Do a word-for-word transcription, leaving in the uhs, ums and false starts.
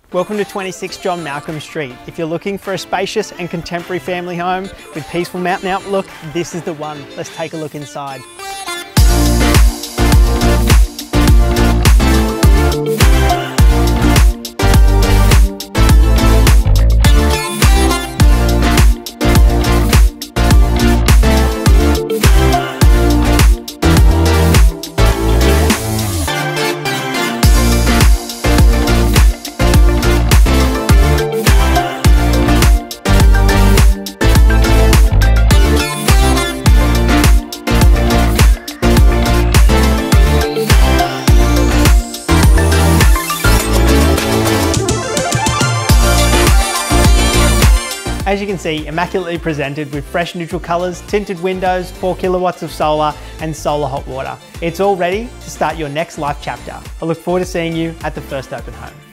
Welcome to twenty-six John Malcolm Street. If you're looking for a spacious and contemporary family home with peaceful mountain outlook, this is the one. Let's take a look inside. As you can see, immaculately presented with fresh neutral colours, tinted windows, four kilowatts of solar and solar hot water. It's all ready to start your next life chapter. I look forward to seeing you at the first open home.